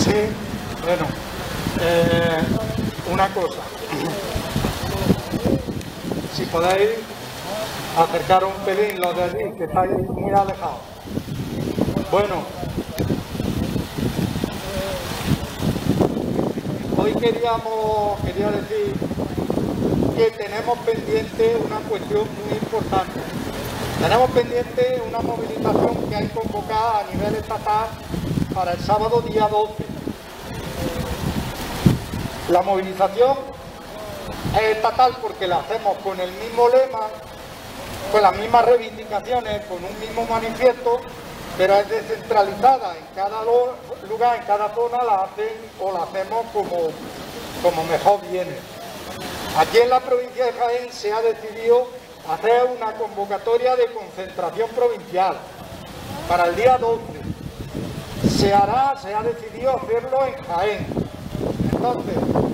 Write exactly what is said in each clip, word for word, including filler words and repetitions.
Sí, bueno, eh, una cosa. Si podéis acercar un pelín los de allí, que estáis muy alejados. Bueno, hoy queríamos, quería decir que tenemos pendiente una cuestión muy importante. Tenemos pendiente una movilización que hay convocada a nivel estatal para el sábado día doce. La movilización es estatal porque la hacemos con el mismo lema, con las mismas reivindicaciones, con un mismo manifiesto, pero es descentralizada. En cada lugar, en cada zona la hacen o la hacemos como, como mejor viene. Aquí en la provincia de Jaén se ha decidido hacer una convocatoria de concentración provincial para el día doce. Se hará, se ha decidido hacerlo en Jaén. Entonces,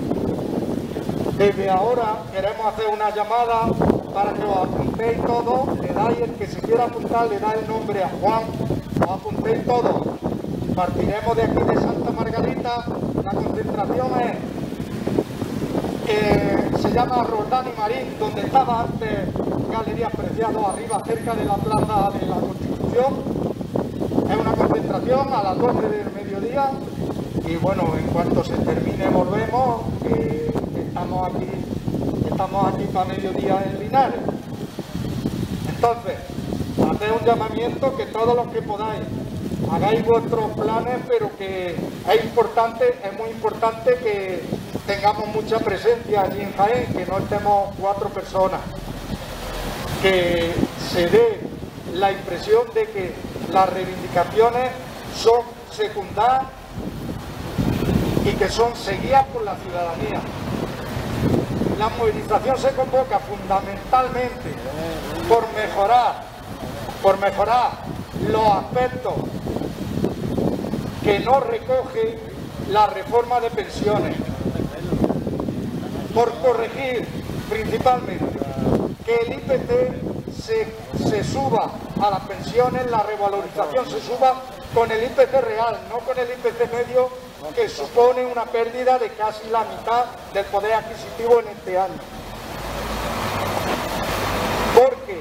desde ahora queremos hacer una llamada para que os apuntéis todos, le dais, el que se quiera apuntar, le da el nombre a Juan, os apuntéis todos. Partiremos de aquí de Santa Margarita, la concentración es, eh, se llama Roldán y Marín, donde estaba antes Galerías Preciados, arriba cerca de la Plaza de la Constitución. Es una concentración a las doce del mediodía y bueno, en cuanto se termine volvemos, que estamos aquí, estamos aquí para mediodía en Linares. Entonces, haced un llamamiento que todos los que podáis hagáis vuestros planes, pero que es importante, es muy importante que tengamos mucha presencia allí en Jaén, que no estemos cuatro personas, que se dé la impresión de que las reivindicaciones son secundadas y que son seguidas por la ciudadanía. La movilización se convoca fundamentalmente por mejorar, por mejorar los aspectos que no recoge la reforma de pensiones, por corregir principalmente que el I P C se, se suba a las pensiones, la revalorización se suba con el I P C real, no con el I P C medio, que supone una pérdida de casi la mitad del poder adquisitivo en este año. Porque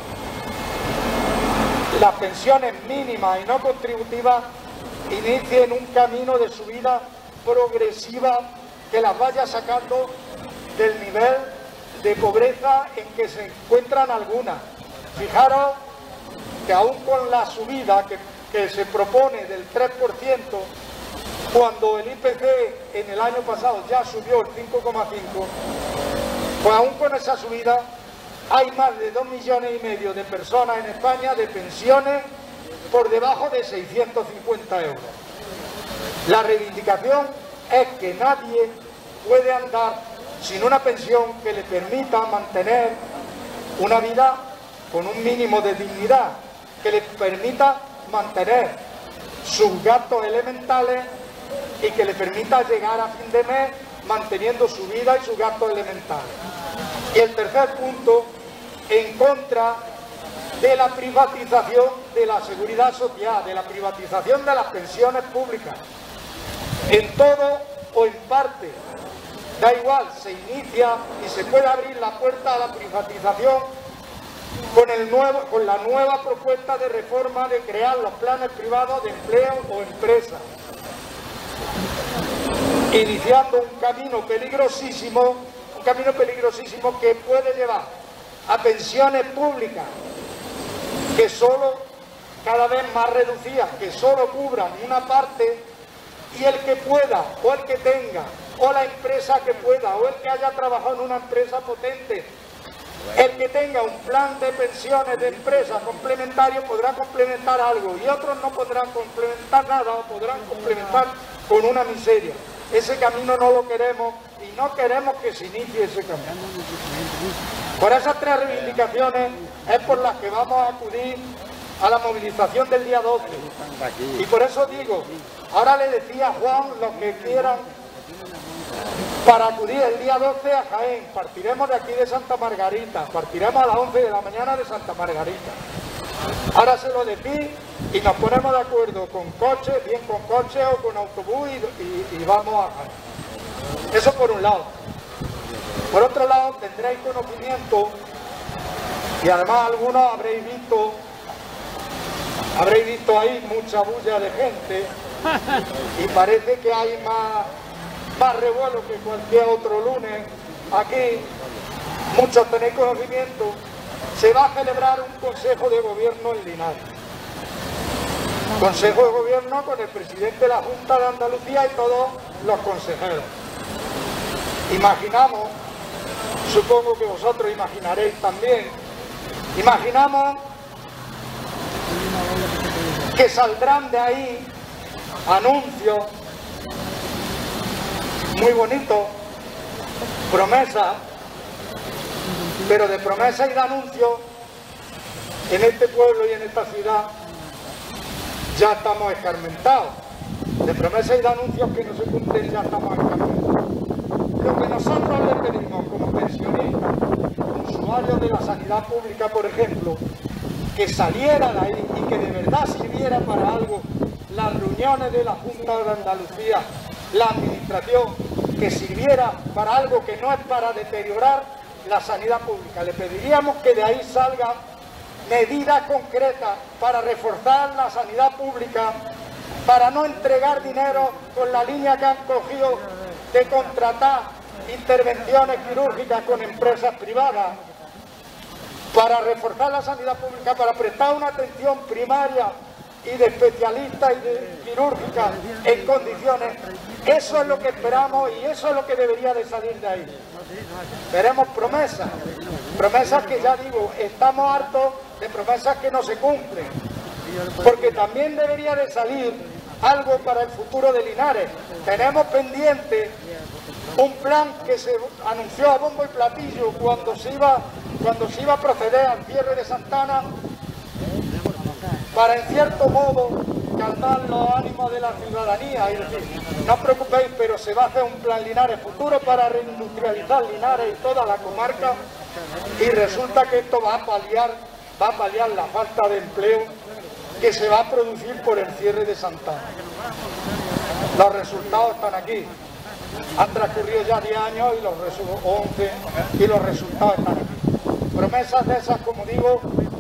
las pensiones mínimas y no contributivas inicien un camino de subida progresiva que las vaya sacando del nivel de pobreza en que se encuentran algunas. Fijaros que aún con la subida que, que se propone del tres por ciento, cuando el I P C en el año pasado ya subió el cinco coma cinco, pues aún con esa subida hay más de dos millones y medio de personas en España de pensiones por debajo de seiscientos cincuenta euros. La reivindicación es que nadie puede andar sin una pensión que le permita mantener una vida con un mínimo de dignidad, que le permita mantener sus gastos elementales y que le permita llegar a fin de mes manteniendo su vida y sus gastos elementales. Y el tercer punto, en contra de la privatización de la seguridad social, de la privatización de las pensiones públicas, en todo o en parte. Da igual, se inicia y se puede abrir la puerta a la privatización con, el nuevo, con la nueva propuesta de reforma de crear los planes privados de empleo o empresa, iniciando un camino peligrosísimo, un camino peligrosísimo que puede llevar a pensiones públicas que solo, cada vez más reducidas, que solo cubran una parte, y el que pueda, o el que tenga, o la empresa que pueda, o el que haya trabajado en una empresa potente, el que tenga un plan de pensiones de empresa complementario podrá complementar algo, y otros no podrán complementar nada, o podrán complementar con una miseria. Ese camino no lo queremos, y no queremos que se inicie ese camino. Por esas tres reivindicaciones es por las que vamos a acudir a la movilización del día doce. Y por eso digo, ahora le decía a Juan, los que quieran, para acudir el día doce a Jaén, partiremos de aquí de Santa Margarita, partiremos a las once de la mañana de Santa Margarita. Ahora se lo decís y nos ponemos de acuerdo con coche, bien con coche o con autobús y, y, y vamos a... Eso por un lado. Por otro lado, tendréis conocimiento y además algunos habréis visto, habréis visto ahí mucha bulla de gente y parece que hay más, más revuelo que cualquier otro lunes. Aquí, muchos tenéis conocimiento, se va a celebrar un Consejo de Gobierno en Linares. Consejo de Gobierno con el presidente de la Junta de Andalucía y todos los consejeros. Imaginamos, supongo que vosotros imaginaréis también, imaginamos que saldrán de ahí anuncios muy bonitos, promesas, pero de promesas y de anuncios en este pueblo y en esta ciudad ya estamos escarmentados. De promesas y de anuncios que no se cumplen ya estamos escarmentados. Lo que nosotros le pedimos como pensionistas, usuarios de la sanidad pública, por ejemplo, que saliera de ahí y que de verdad sirviera para algo las reuniones de la Junta de Andalucía, la administración, que sirviera para algo que no es para deteriorar la sanidad pública. Le pediríamos que de ahí salgan medidas concretas para reforzar la sanidad pública, para no entregar dinero con la línea que han cogido de contratar intervenciones quirúrgicas con empresas privadas, para reforzar la sanidad pública, para prestar una atención primaria y de especialistas y de quirúrgica en condiciones. Eso es lo que esperamos y eso es lo que debería de salir de ahí. Veremos promesas, promesas que ya digo, estamos hartos de promesas que no se cumplen, porque también debería de salir algo para el futuro de Linares. Tenemos pendiente un plan que se anunció a bombo y platillo cuando se iba, cuando se iba a proceder al cierre de Santana, para en cierto modo calmar los ánimos de la ciudadanía y decir, no os preocupéis, pero se va a hacer un plan Linares futuro para reindustrializar Linares y toda la comarca, y resulta que esto va a paliar, va a paliar la falta de empleo que se va a producir por el cierre de Santana. Los resultados están aquí. Han transcurrido ya diez años y los once y los resultados están aquí. Promesas de esas, como digo,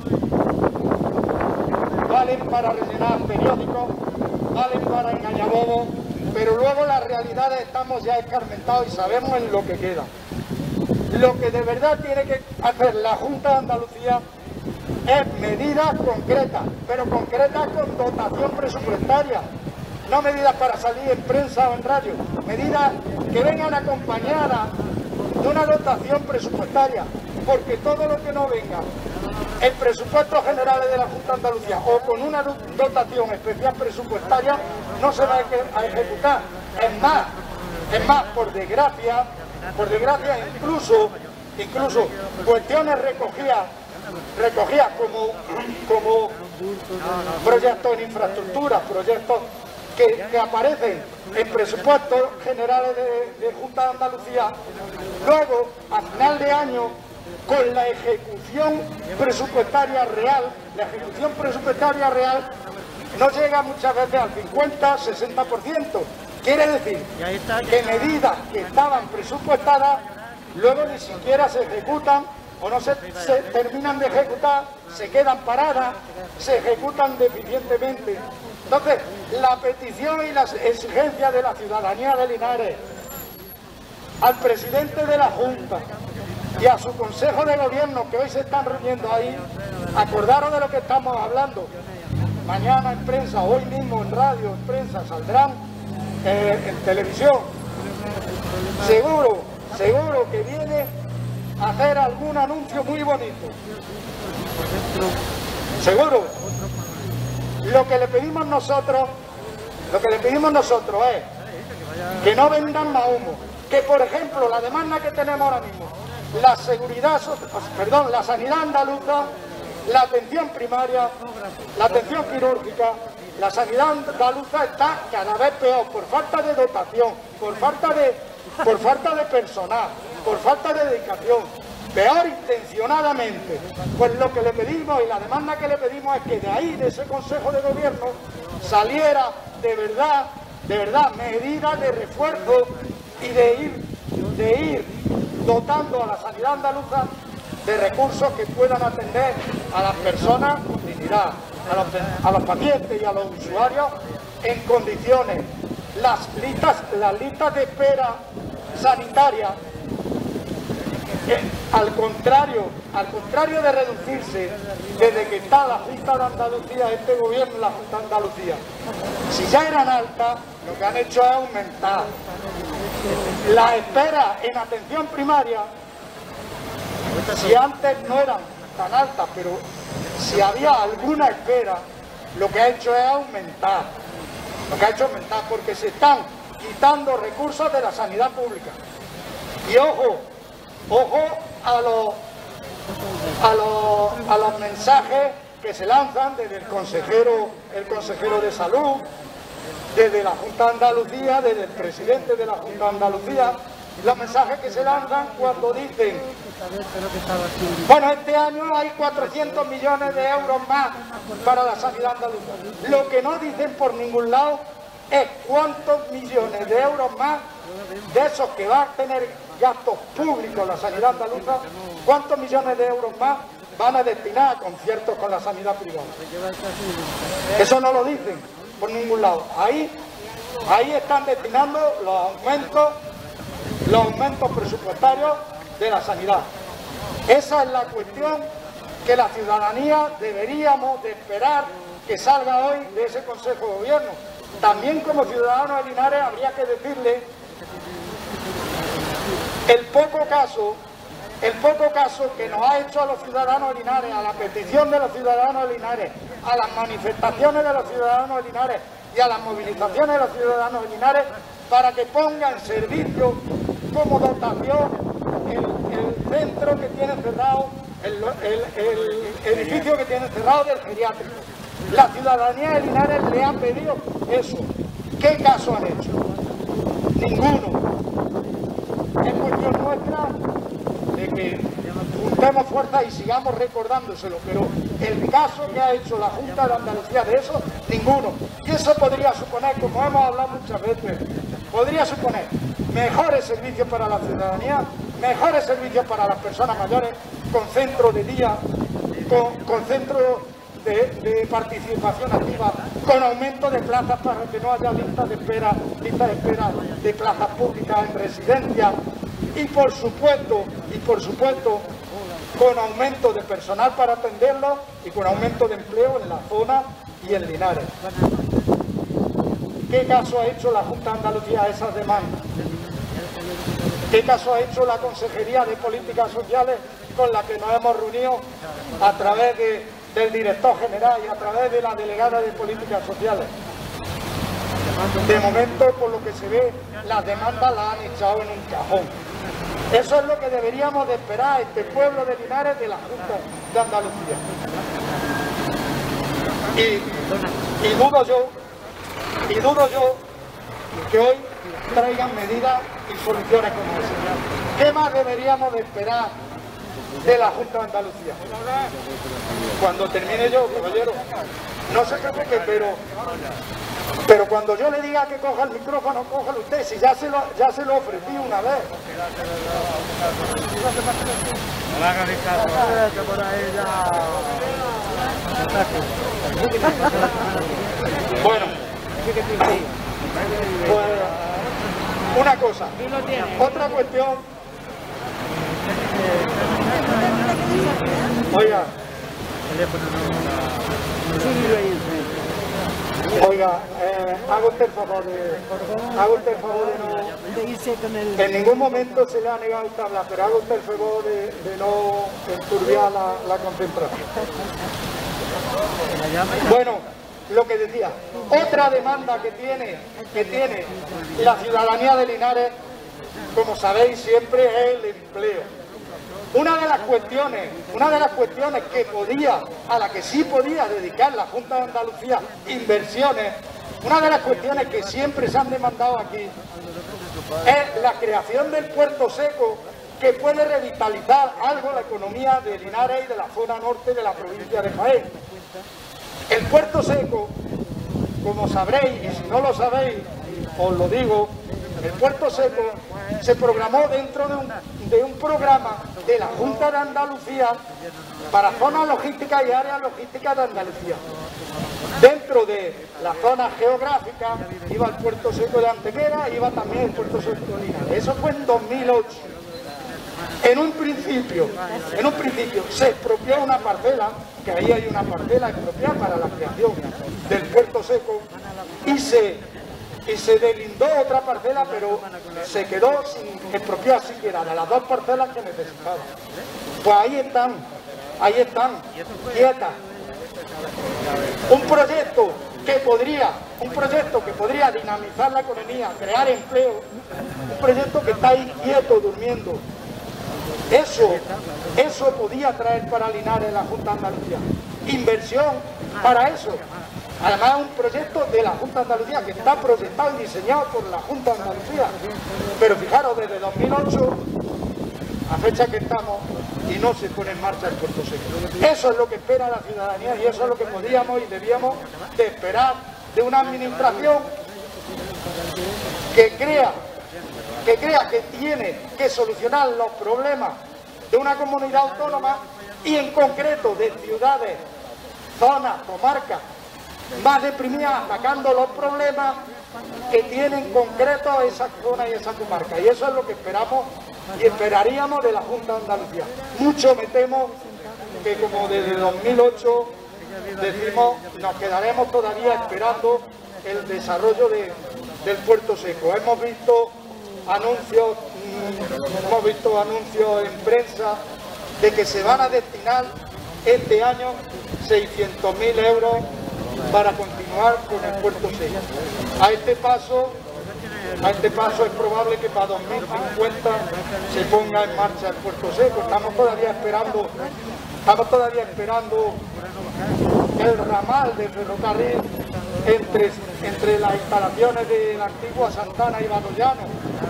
valen para rellenar periódicos, valen para engañabobos, pero luego las realidades estamos ya escarmentados y sabemos en lo que queda. Lo que de verdad tiene que hacer la Junta de Andalucía es medidas concretas, pero concretas con dotación presupuestaria. No medidas para salir en prensa o en radio, medidas que vengan acompañadas de una dotación presupuestaria, porque todo lo que no venga en presupuestos generales de la Junta de Andalucía o con una dotación especial presupuestaria no se va a ejecutar. Es más, es más, por desgracia, por desgracia incluso, incluso cuestiones recogidas, recogidas como, como proyectos en infraestructuras, proyectos Que, que aparecen en presupuestos generales de, de Junta de Andalucía, luego a final de año con la ejecución presupuestaria real, la ejecución presupuestaria real no llega muchas veces al cincuenta, sesenta por ciento. Quiere decir que medidas que estaban presupuestadas luego ni siquiera se ejecutan o no se, se terminan de ejecutar, se quedan paradas, se ejecutan deficientemente. Entonces, la petición y las exigencias de la ciudadanía de Linares al presidente de la Junta y a su Consejo de Gobierno, que hoy se están reuniendo ahí, acordaros de lo que estamos hablando. Mañana en prensa, hoy mismo en radio, en prensa, saldrán eh, en televisión. Seguro, seguro que viene a hacer algún anuncio muy bonito. Seguro. Lo que le pedimos nosotros, lo que le pedimos nosotros es que no vendan más humo, que por ejemplo la demanda que tenemos ahora mismo, la seguridad, perdón, la sanidad andaluza, la atención primaria, la atención quirúrgica, la sanidad andaluza está cada vez peor por falta de dotación, por falta de, por falta de personal, por falta de dedicación. peor intencionadamente. Pues lo que le pedimos y la demanda que le pedimos es que de ahí, de ese Consejo de Gobierno, saliera de verdad, de verdad, medidas de refuerzo y de ir, de ir dotando a la sanidad andaluza de recursos que puedan atender a las personas con dignidad, a los, a los pacientes y a los usuarios en condiciones. Las listas, las listas de espera sanitaria, eh, al contrario, al contrario de reducirse desde que está la Junta de Andalucía, este gobierno, la Junta de Andalucía, si ya eran altas, lo que han hecho es aumentar. La espera en atención primaria, si antes no eran tan altas, pero si había alguna espera, lo que ha hecho es aumentar. Lo que ha hecho es aumentar, porque se están quitando recursos de la sanidad pública. Y ojo, ojo a los, a los, a los mensajes que se lanzan desde el consejero, el consejero de Salud, desde la Junta de Andalucía, desde el presidente de la Junta de Andalucía, los mensajes que se lanzan cuando dicen: bueno, este año hay cuatrocientos millones de euros más para la sanidad andaluza. Lo que no dicen por ningún lado es cuántos millones de euros más de esos que va a tener gastos públicos la sanidad andaluza, cuántos millones de euros más van a destinar a conciertos con la sanidad privada. Eso no lo dicen por ningún lado. Ahí, ahí están destinando los aumentos, los aumentos presupuestarios de la sanidad. Esa es la cuestión que la ciudadanía deberíamos de esperar que salga hoy de ese Consejo de Gobierno. También como ciudadanos de Linares habría que decirle el poco caso, el poco caso que nos ha hecho a los ciudadanos de Linares, a la petición de los ciudadanos de Linares, a las manifestaciones de los ciudadanos de Linares y a las movilizaciones de los ciudadanos de Linares para que ponga en servicio como dotación el, el centro que tiene cerrado, el, el, el edificio que tiene cerrado del geriátrico. La ciudadanía de Linares le ha pedido eso. ¿Qué caso han hecho? Ninguno. Es cuestión nuestra de que juntemos fuerzas y sigamos recordándoselo, pero el caso que ha hecho la Junta de Andalucía de eso, ninguno. Y eso podría suponer, como hemos hablado muchas veces, podría suponer mejores servicios para la ciudadanía, mejores servicios para las personas mayores, con centro de día, con, con centro de, de participación activa, con aumento de plazas para que no haya listas de espera, listas de espera de plazas públicas en residencia, y por supuesto, y por supuesto, con aumento de personal para atenderlos y con aumento de empleo en la zona y en Linares. ¿Qué caso ha hecho la Junta de Andalucía a esas demandas? ¿Qué caso ha hecho la Consejería de Políticas Sociales con la que nos hemos reunido a través de, del director general y a través de la delegada de Políticas Sociales? De momento, por lo que se ve, las demandas las han echado en un cajón. Eso es lo que deberíamos de esperar a este pueblo de Linares de la Junta de Andalucía. Y, y dudo yo, y dudo yo que hoy traigan medidas y soluciones como esa. ¿Qué más deberíamos de esperar de la Junta de Andalucía? Cuando termine yo, caballero, no se preocupe, pero, pero cuando yo le diga que coja el micrófono, cójalo usted, si ya se lo, ya se lo ofrecí una vez. Bueno, pues una cosa, otra cuestión. Oiga, oiga, eh, haga usted el favor de, haga usted el favor de no, en ningún momento se le ha negado usted hablar, pero haga usted el favor de, de no enturbiar la, la concentración. Bueno, lo que decía, otra demanda que tiene, que tiene la ciudadanía de Linares, como sabéis siempre, es el empleo. Una de las cuestiones, una de las cuestiones que podía, a la que sí podía dedicar la Junta de Andalucía inversiones, una de las cuestiones que siempre se han demandado aquí, es la creación del puerto seco que puede revitalizar algo la economía de Linares y de la zona norte de la provincia de Jaén. El Puerto Seco, como sabréis, y si no lo sabéis, os lo digo, el Puerto Seco se programó dentro de un, de un programa de la Junta de Andalucía para zonas logísticas y áreas logísticas de Andalucía. Dentro de la zona geográfica iba el Puerto Seco de Antequera, iba también el Puerto Seco de Linares. Eso fue en dos mil ocho. En un principio, en un principio se expropió una parcela, que ahí hay una parcela expropiada para la creación del Puerto Seco, y se, y se delindó otra parcela, pero se quedó sin expropiar siquiera de las dos parcelas que necesitaban. Pues ahí están, ahí están, quietas. Un proyecto que podría, un proyecto que podría dinamizar la economía, crear empleo, un proyecto que está ahí quieto, durmiendo. Eso, eso podía traer para Linares la Junta de Andalucía. Inversión para eso. Además es un proyecto de la Junta de Andalucía que está proyectado y diseñado por la Junta de Andalucía. Pero fijaros, desde dos mil ocho a fecha que estamos y no se pone en marcha el Puerto Seco. Eso es lo que espera la ciudadanía y eso es lo que podíamos y debíamos de esperar de una administración que crea que crea que tiene que solucionar los problemas de una comunidad autónoma y en concreto de ciudades, zonas, comarcas más deprimidas, atacando los problemas que tienen concretos esa zona y esa comarca. Y eso es lo que esperamos y esperaríamos de la Junta de Andalucía. Mucho me temo que como desde dos mil ocho decimos, nos quedaremos todavía esperando el desarrollo de, del Puerto Seco. Hemos visto anuncios, hemos visto anuncios en prensa de que se van a destinar este año seiscientos mil euros para continuar con el Puerto Seco. A este paso, a este paso es probable que para dos mil cincuenta se ponga en marcha el Puerto Seco. Estamos todavía esperando, estamos todavía esperando el ramal de ferrocarril entre, entre las instalaciones de la antigua Santana y Badollano,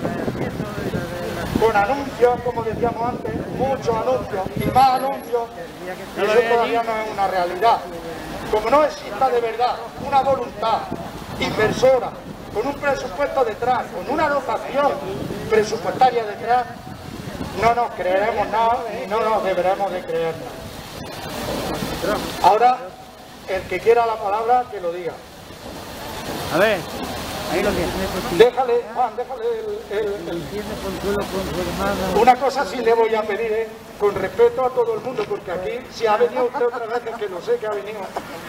con anuncios, como decíamos antes, muchos anuncios y más anuncios, y eso todavía no es una realidad. Como no exista de verdad una voluntad inversora, con un presupuesto detrás, con una dotación presupuestaria detrás, no nos creeremos nada y no nos deberemos de creer nada. Ahora, el que quiera la palabra, que lo diga. A ver, ahí lo tienes. Déjale, Juan, déjale el... el, el... Una cosa sí le voy a pedir, ¿eh? Con respeto a todo el mundo, porque aquí, si ha venido usted otra vez, que lo sé que ha venido.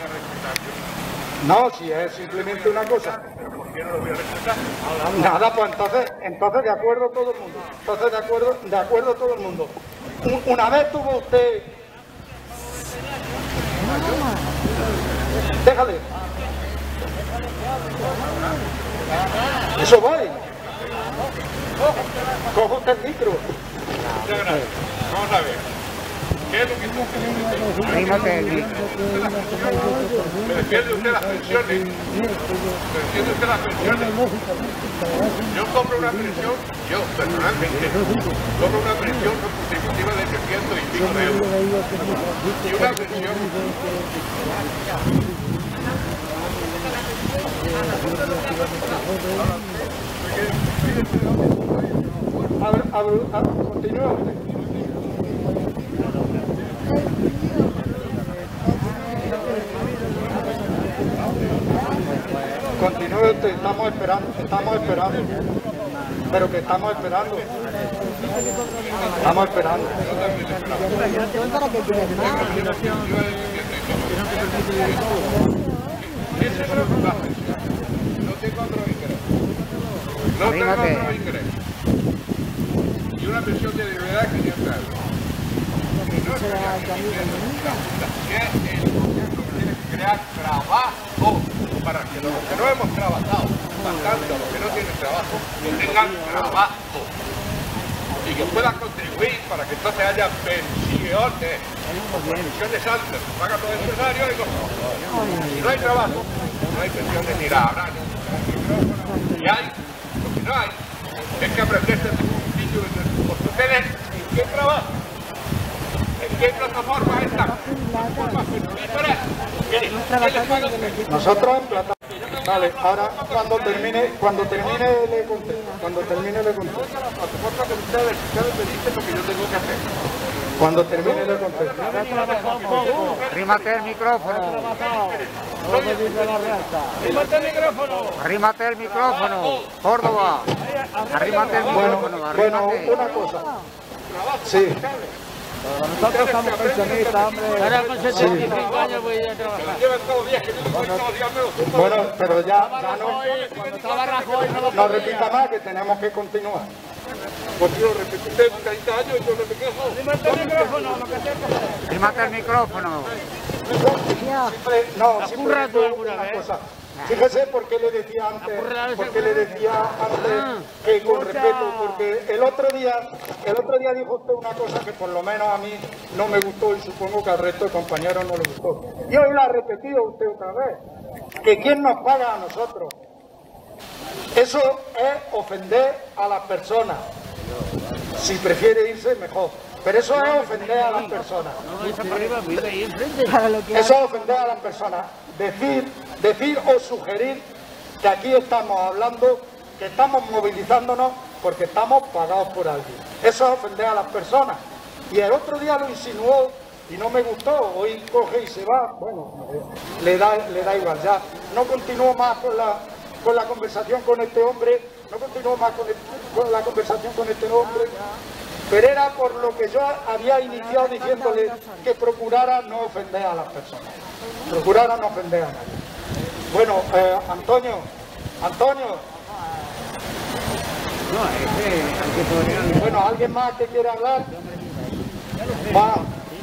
No, si es simplemente una cosa. Nada, pues entonces, entonces de acuerdo todo el mundo. Entonces de acuerdo, de acuerdo todo el mundo. Un, una vez tuvo usted... Déjale. Eso voy. Cojo usted el micro. Vamos a ver. ¿Qué es lo que está haciendo? Anímate el micro. ¿Me defiende usted las pensiones? ¿Me defiende usted las pensiones? Yo compro una pensión, yo personalmente, compro una pensión contributiva de trescientos y pico de euros. Y una pensión... A ver, a ver, a ver, continúa usted. Continúe usted, estamos esperando, estamos esperando. Pero que estamos esperando. Estamos esperando. Ese es el problema. No tengo otro ingreso. No tengo otro ingreso. Y una pensión de verdad que yo traigo. No es que el gobierno tiene que crear trabajo para que los que no hemos trabajado, bastante los que no tienen trabajo, que tengan trabajo y que puedan contribuir para que entonces haya pensiones, pensiones altas, que pagan los empresarios y cosas. Si no hay trabajo, no hay pensiones ni la habrá. Y hay, lo que no hay, es que aprenderse un sitio porque ustedes qué trabaja? ¿En qué plataforma está? ¿Plataforma petrolífera? ¿Quién les paga? Nosotros en plata. Vale, ahora cuando termine, cuando termine le contesto. Cuando termine le contesto. La plataforma que ustedes, ustedes me dicen lo que yo tengo que hacer. Cuando termine le contesto. Arrímate el micrófono. ¡Arrímate el micrófono! Arrímate el micrófono. Córdoba. Arrímate el Bueno, micrófono. bueno, Arrímate. una cosa. Sí. Nosotros estamos pensionistas, hombre. Ahora con sesenta y cinco años voy a ir a trabajar. Llevan todos los días que yo no todos los días me lo Bueno, pero ya, ya no, Cuando estaba Rajoy no lo no repita más que tenemos que continuar. Porque yo repetí treinta años y yo no me quejo. Arrímate el micrófono, lo que tengo que hacer. Arrímate el micrófono. Siempre, no, siempre Apurra tú digo alguna una vez. cosa. Fíjese por qué le decía antes, Apurra por ese qué le alguna decía antes que con respeto, porque el otro día, el otro día dijo usted una cosa que por lo menos a mí no me gustó y supongo que al resto de compañeros no le gustó. Y hoy la ha repetido usted otra vez, que quién nos paga a nosotros. Eso es ofender a las personas. Si prefiere irse, mejor. Pero eso es ofender a las personas. No, esa para arriba, vive ahí enfrente. Eso es ofender a las personas. Decir, decir o sugerir que aquí estamos hablando, que estamos movilizándonos porque estamos pagados por alguien. Eso es ofender a las personas. Y el otro día lo insinuó y no me gustó. Hoy coge y se va. Bueno, le da, le da igual. Ya no continúo más con la, con la conversación con este hombre. No continúo más con, el, con la conversación con este hombre. Pero era por lo que yo había iniciado diciéndole que procurara no ofender a las personas. Procurara no ofender a nadie. Bueno, eh, Antonio, Antonio. No, ese hay que poner. Bueno, ¿alguien más que quiera hablar? Va.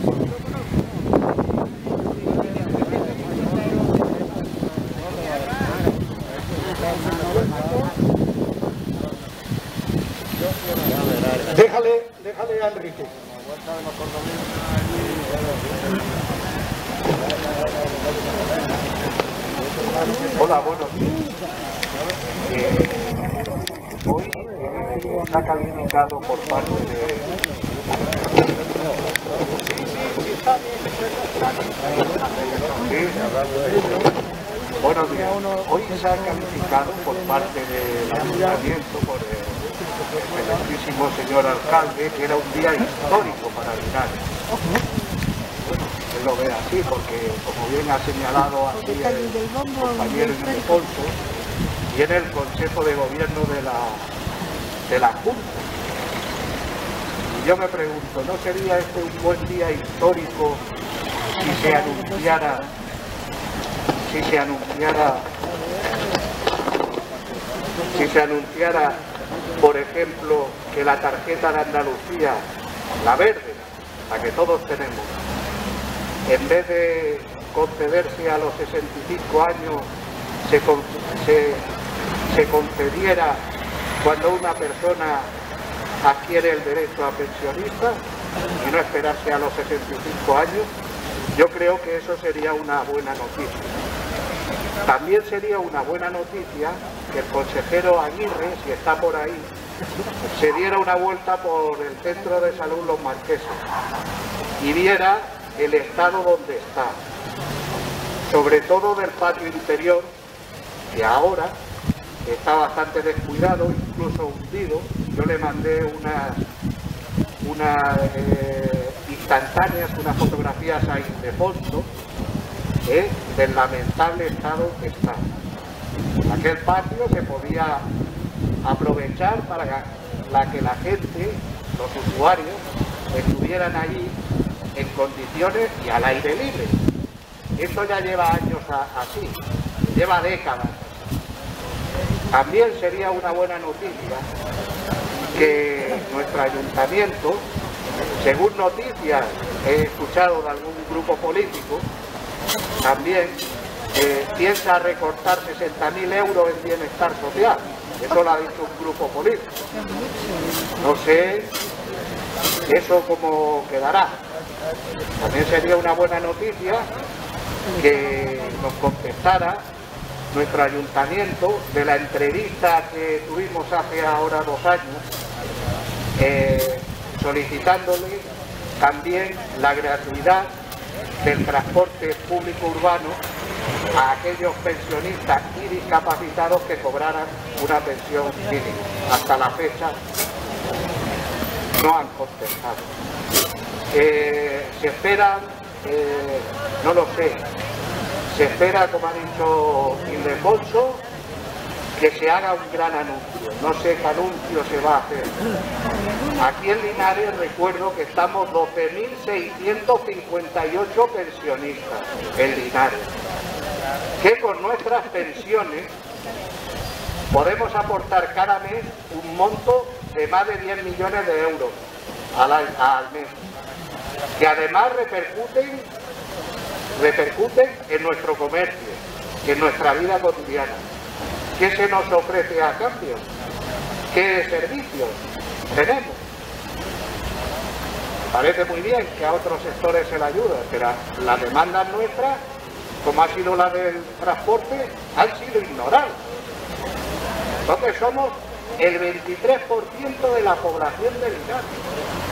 Déjale, déjale a Enrique. Hola, buenos días. Eh, hoy eh, está calificado por parte de... Buenos días. Hoy se ha calificado por parte del ayuntamiento, por el excelentísimo señor alcalde, que era un día histórico para Linares. Él lo ve así porque, como bien ha señalado aquí el compañero Ildefonso, viene el Consejo de Gobierno de la, de la Junta. Y yo me pregunto, ¿no sería este un buen día histórico si se anunciara, si se anunciara, si se anunciara, por ejemplo, que la tarjeta de Andalucía, la verde, la que todos tenemos, en vez de concederse a los sesenta y cinco años, se, con, se, se concediera cuando una persona adquiere el derecho a pensionista y no esperarse a los sesenta y cinco años? Yo creo que eso sería una buena noticia. También sería una buena noticia que el consejero Aguirre, si está por ahí, se diera una vuelta por el centro de salud Los Marqueses y viera el estado donde está, sobre todo del patio interior, que ahora está bastante descuidado, incluso hundido. Yo le mandé unas, unas eh, instantáneas, unas fotografías a Ildefonso, eh, del lamentable estado que está. Aquel patio se podía aprovechar para la que la gente, los usuarios, estuvieran allí en condiciones y al aire libre. Esto ya lleva años a, así, lleva décadas. También sería una buena noticia que nuestro ayuntamiento, según noticias he escuchado de algún grupo político, también eh, piensa recortar sesenta mil euros en bienestar social. Eso lo ha dicho un grupo político. No sé eso cómo quedará. También sería una buena noticia que nos contestara nuestro ayuntamiento de la entrevista que tuvimos hace ahora dos años, eh, solicitándole también la gratuidad del transporte público urbano a aquellos pensionistas y discapacitados que cobraran una pensión mínima. Hasta la fecha no han contestado. Eh, se esperan, eh, no lo sé, se espera, como ha dicho Ildefonso, que se haga un gran anuncio. No sé qué anuncio se va a hacer. Aquí en Linares recuerdo que estamos doce mil seiscientos cincuenta y ocho pensionistas en Linares, que con nuestras pensiones podemos aportar cada mes un monto de más de diez millones de euros al, al mes, que además repercuten, repercuten en nuestro comercio, en nuestra vida cotidiana. ¿Qué se nos ofrece a cambio? ¿Qué servicios tenemos? Parece muy bien que a otros sectores se le ayuda, pero las demandas nuestras, como ha sido la del transporte, han sido ignoradas. Entonces somos el veintitrés por ciento de la población de Linares,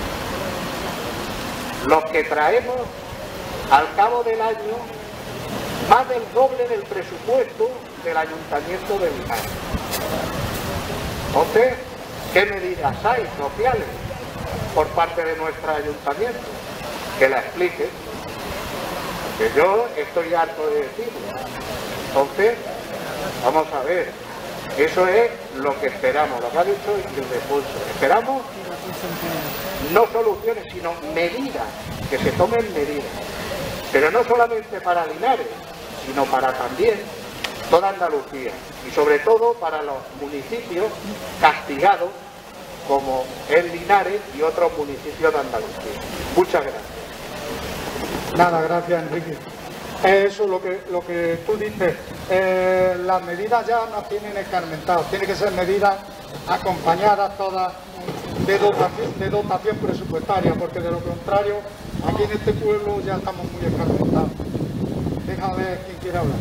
los que traemos al cabo del año más del doble del presupuesto del Ayuntamiento de Linares. Entonces, ¿qué medidas hay sociales por parte de nuestro ayuntamiento? Que la explique, que yo estoy harto de decirlo. Entonces, vamos a ver, eso es lo que esperamos, lo que ha dicho Ildefonso. Esperamos no soluciones, sino medidas, que se tomen medidas, pero no solamente para Linares, sino para también toda Andalucía, y sobre todo para los municipios castigados como es Linares y otros municipios de Andalucía. Muchas gracias. Nada, gracias, Enrique. Eso es lo que, lo que tú dices. Eh, las medidas ya no tienen escarmentados, tienen que ser medidas acompañadas todas de dotación, de dotación presupuestaria, porque de lo contrario, aquí en este pueblo ya estamos muy escarmentados. Déjame ver quién quiere hablar.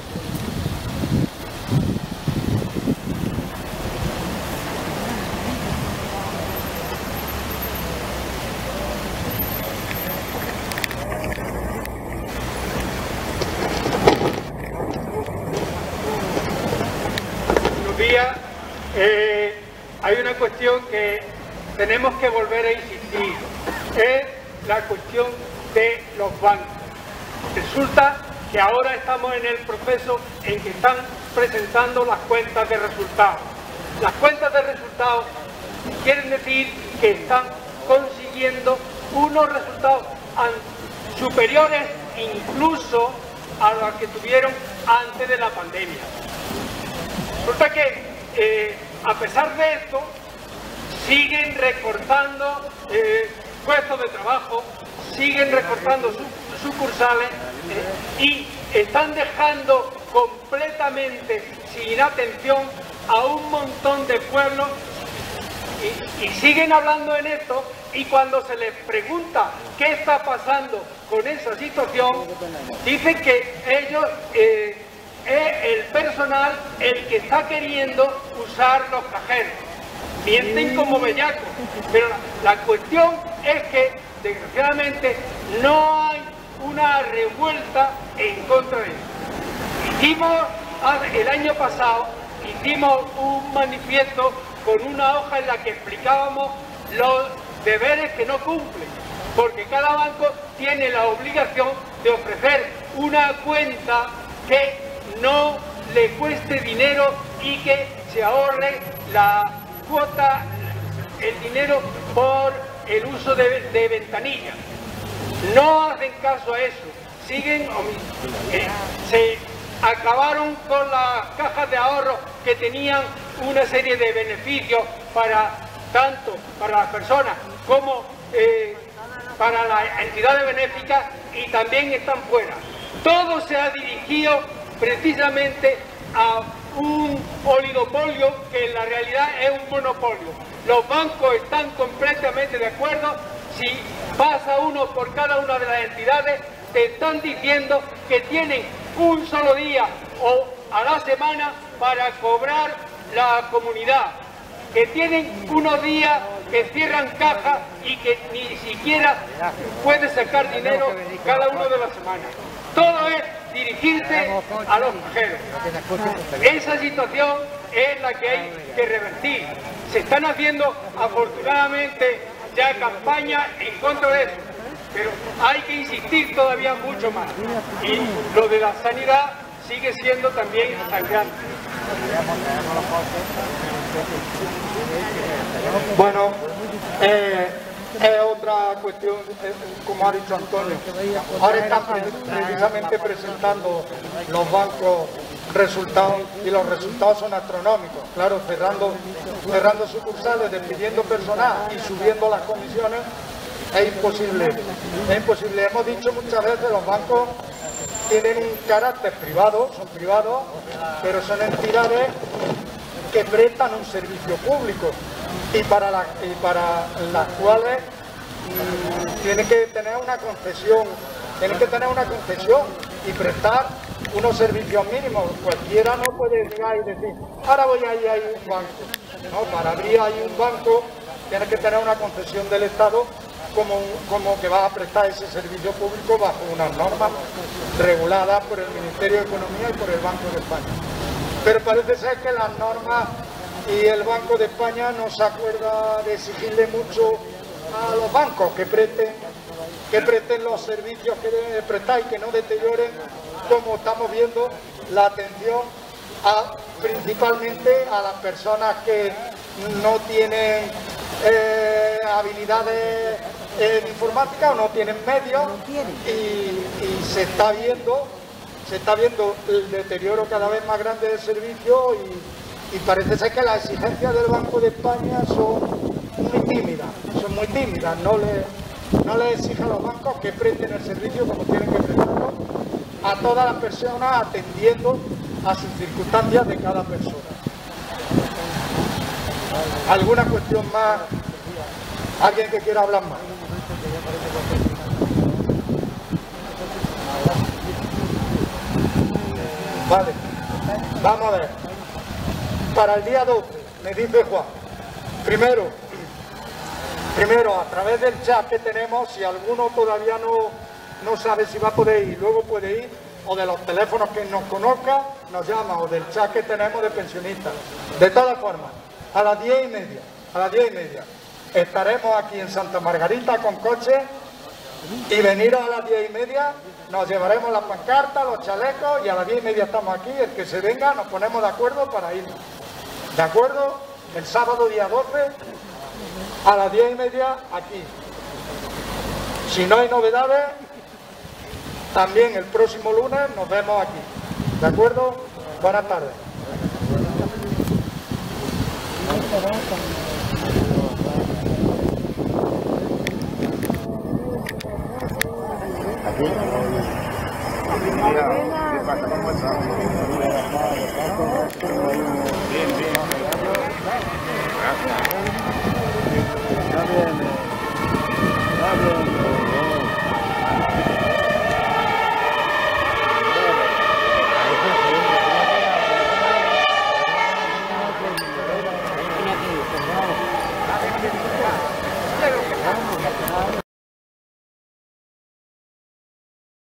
Eh, hay una cuestión que tenemos que volver a insistir, es la cuestión de los bancos. Resulta que ahora estamos en el proceso en que están presentando las cuentas de resultados. Las cuentas de resultados quieren decir que están consiguiendo unos resultados superiores incluso a los que tuvieron antes de la pandemia. Resulta que eh, a pesar de esto siguen recortando eh, puestos de trabajo, siguen recortando su, sucursales eh, y están dejando completamente sin atención a un montón de pueblos y, y siguen hablando en esto, y cuando se les pregunta qué está pasando con esa situación, dicen que ellos eh, es el personal el que está queriendo usar los cajeros. Mienten como bellacos, pero la, la cuestión es que desgraciadamente no hay una revuelta en contra de eso. Hicimos el año pasado hicimos un manifiesto con una hoja en la que explicábamos los deberes que no cumplen, porque cada banco tiene la obligación de ofrecer una cuenta que no le cueste dinero y que se ahorre la cuota, el dinero por el uso de, de ventanillas. No hacen caso a eso, siguen, eh, se acabaron con las cajas de ahorro que tenían una serie de beneficios para tanto para las personas como eh, para las entidades benéficas, y también están fuera. Todo se ha dirigido precisamente a un oligopolio que en la realidad es un monopolio. Los bancos están completamente de acuerdo. Si pasa uno por cada una de las entidades, te están diciendo que tienen un solo día o a la semana para cobrar la comunidad, que tienen unos días que cierran cajas y que ni siquiera puede sacar dinero cada uno de las semanas. Todo es dirigirse a los cajeros. Esa situación es la que hay que revertir. Se están haciendo, afortunadamente, ya campañas en contra de eso, pero hay que insistir todavía mucho más. Y lo de la sanidad sigue siendo también sangrante. Bueno, eh, es otra cuestión, eh, como ha dicho Antonio. Ahora están precisamente presentando los bancos resultados y los resultados son astronómicos. Claro, cerrando, cerrando sucursales, despidiendo personal y subiendo las comisiones, es imposible. Es imposible. Hemos dicho muchas veces, los bancos tienen un carácter privado, son privados, pero son entidades que prestan un servicio público y para, la, y para las cuales mmm, tienen que tener una concesión, tienen que tener una concesión y prestar unos servicios mínimos. Cualquiera no puede llegar y decir, ahora voy a ir a un banco. No, para abrir ahí un banco tienes que tener una concesión del Estado como, como que vas a prestar ese servicio público bajo unas normas reguladas por el Ministerio de Economía y por el Banco de España. Pero parece ser que las normas y el Banco de España no se acuerda de exigirle mucho a los bancos que presten, que presten los servicios que deben de prestar y que no deterioren, como estamos viendo, la atención a, principalmente a las personas que no tienen eh, habilidades en informática o no tienen medios y, y se está viendo se está viendo el deterioro cada vez más grande del servicio y, y parece ser que las exigencias del Banco de España son muy tímidas, son muy tímidas, no le, no le exigen a los bancos que presten el servicio como tienen que prestarlo a todas las personas atendiendo a sus circunstancias de cada persona. ¿Alguna cuestión más? ¿Alguien que quiera hablar más? Vale, vamos a ver. Para el día doce, me dice Juan, primero, primero a través del chat que tenemos, si alguno todavía no, no sabe si va a poder ir, luego puede ir, o de los teléfonos que nos conozca, nos llama, o del chat que tenemos de pensionistas. De todas formas, a las diez y media, a las diez y media, estaremos aquí en Santa Margarita con coche y veniros a las diez y media, nos llevaremos las pancartas, los chalecos y a las diez y media estamos aquí, el que se venga nos ponemos de acuerdo para irnos. ¿De acuerdo? El sábado día doce a las diez y media aquí. Si no hay novedades, también el próximo lunes nos vemos aquí. ¿De acuerdo? Buenas tardes.